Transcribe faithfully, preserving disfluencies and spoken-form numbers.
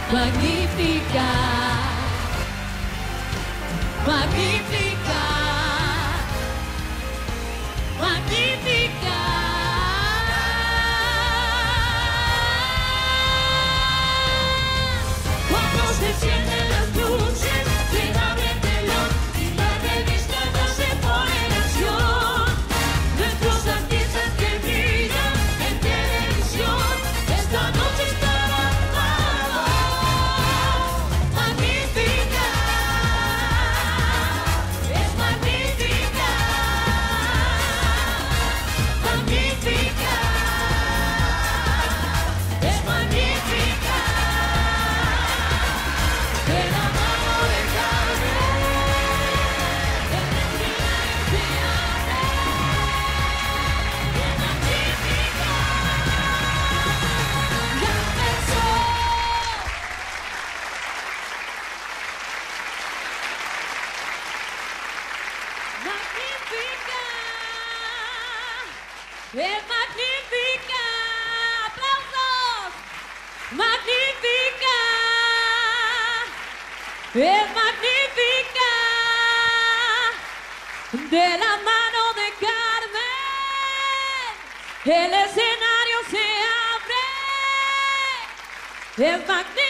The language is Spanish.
magnífica, magnífica, magnífica. Cuando se encienden las luces, se abre el telón y la revista ya se pone en acción. Nuestros artistas que brillan en televisión, esta noche estarán magnífica, es magnífica, magnífica, es magnífica, de la mano de Carmen, de Cristina y Ciara, es magnífica, ya empezó. Magnífica, es magnífica, aplausos, magnífica, es magnífica, de la mano de Carmen, el escenario se abre, es magnífica.